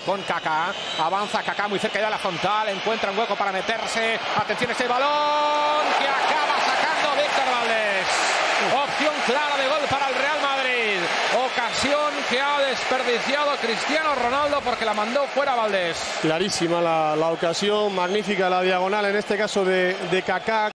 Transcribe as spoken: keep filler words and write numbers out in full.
con Kaká, avanza Kaká muy cerca ya de la frontal, encuentra un hueco para meterse, atención a ese balón que acaba sacando Víctor Valdés. Opción clara de gol para el Real Madrid, ocasión que ha desperdiciado Cristiano Ronaldo porque la mandó fuera Valdés. Clarísima la, la ocasión, magnífica la diagonal en este caso de, de Kaká.